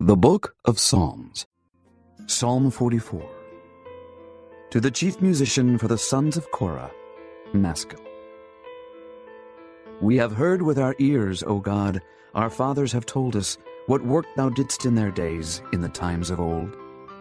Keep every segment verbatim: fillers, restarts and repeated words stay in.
The Book of Psalms. Psalm forty-four. To the chief musician for the sons of Korah, Maskil. We have heard with our ears, O God, our fathers have told us, what work thou didst in their days, in the times of old.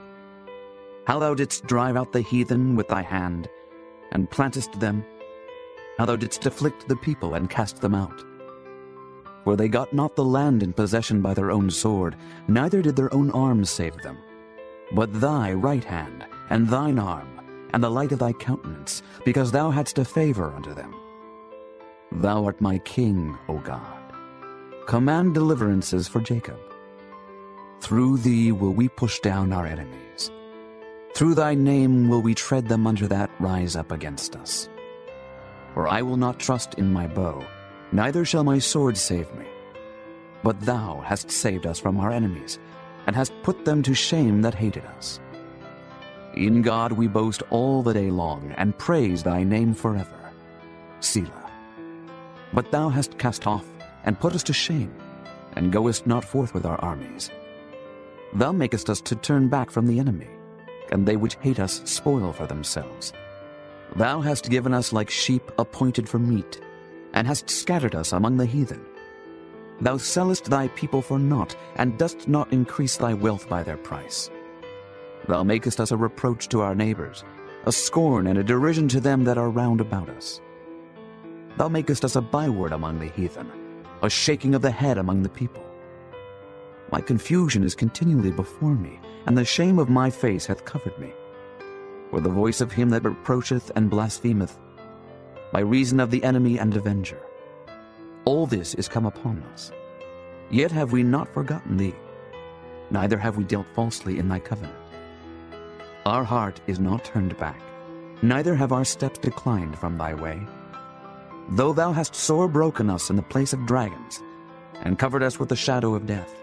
How thou didst drive out the heathen with thy hand, and plantest them. How thou didst afflict the people, and cast them out. For they got not the land in possession by their own sword, neither did their own arm save them. But thy right hand, and thine arm, and the light of thy countenance, because thou hadst a favor unto them. Thou art my king, O God. Command deliverances for Jacob. Through thee will we push down our enemies. Through thy name will we tread them under that rise up against us. For I will not trust in my bow, neither shall my sword save me. But thou hast saved us from our enemies, and hast put them to shame that hated us. In God we boast all the day long, and praise thy name forever. Selah. But thou hast cast off, and put us to shame, and goest not forth with our armies. Thou makest us to turn back from the enemy, and they which hate us spoil for themselves. Thou hast given us like sheep appointed for meat, and hast scattered us among the heathen. Thou sellest thy people for naught, and dost not increase thy wealth by their price. Thou makest us a reproach to our neighbors, a scorn and a derision to them that are round about us. Thou makest us a byword among the heathen, a shaking of the head among the people. My confusion is continually before me, and the shame of my face hath covered me. For the voice of him that reproacheth and blasphemeth, by reason of the enemy and avenger. All this is come upon us. Yet have we not forgotten thee, neither have we dealt falsely in thy covenant. Our heart is not turned back, neither have our steps declined from thy way. Though thou hast sore broken us in the place of dragons, and covered us with the shadow of death.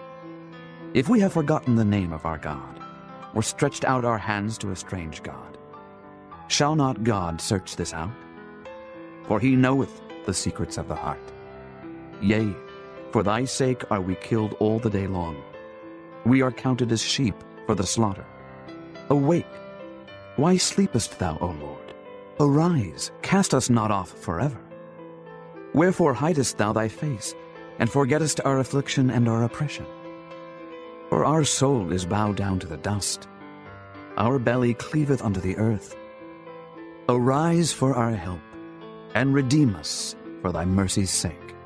If we have forgotten the name of our God, or stretched out our hands to a strange God, shall not God search this out? For he knoweth the secrets of the heart. Yea, for thy sake are we killed all the day long. We are counted as sheep for the slaughter. Awake! Why sleepest thou, O Lord? Arise, cast us not off forever. Wherefore hidest thou thy face, and forgettest our affliction and our oppression? For our soul is bowed down to the dust. Our belly cleaveth unto the earth. Arise for our help, and redeem us for thy mercy's sake.